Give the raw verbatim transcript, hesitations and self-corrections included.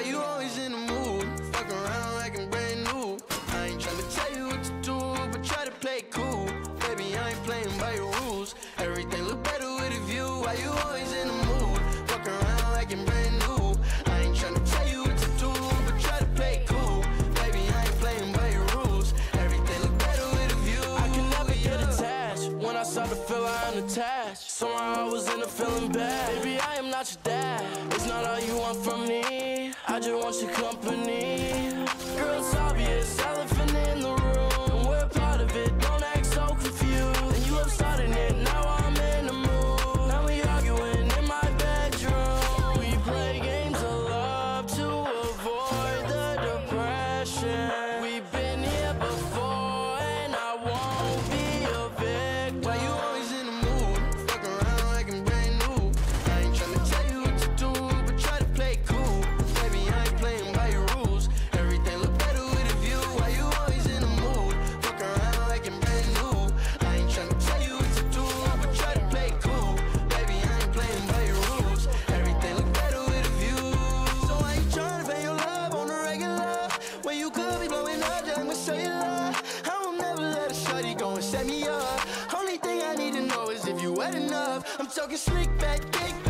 you always in the mood? Fuck around like I'm brand new. I ain't tryna tell you what to do, but try to play cool. Baby, I ain't playing by your rules. Everything look better with a view. Why you always in the mood? Fuck around like I'm brand new. I ain't tryna tell you what to do, but try to play cool. Baby, I ain't playing by your rules. Everything look better with a view. I can never get attached. When I start to feel I'm attached, somehow I was in a feeling bad. Baby, I am not your dad. It's not all you want from me. I just want your company. Girl, it's obvious, elephant in the room. We're part of it, don't act so confused. And you love starting it, now I'm in the mood. Now we arguing in my bedroom. We play games of love to avoid the depression. We've been here before and I won't be a victim. Why you always in the mood? Fuck around like I'm brand new. I ain't tryna tell you what to do, but try to play cool. Baby, I ain't playing by your rules. Everything look better with a view. Why you always in the mood? Fuck around like I'm brand new. I ain't tryna tell you what to do, but try to play cool. Baby, I ain't playing by your rules. Everything look better with a view. So I ain't tryna pay your love on the regular, when you could be blowing up just like my cellular. I will never let a shorty go and set me up. Only thing I need to know is if you wet enough. I'm talking slick back, kick